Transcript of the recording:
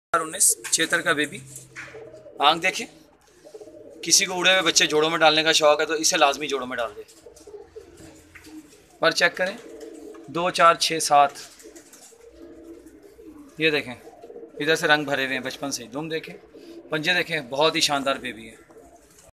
2019 चेतर का बेबी। आंख देखें, किसी को उड़े हुए बच्चे जोड़ों में डालने का शौक है तो इसे लाजमी जोड़ों में डाल दे। पर चेक करें, 2 4 6 7, ये देखें इधर से रंग भरे हुए हैं बचपन से ही। दुम देखें, पंजे देखें, बहुत ही शानदार बेबी है।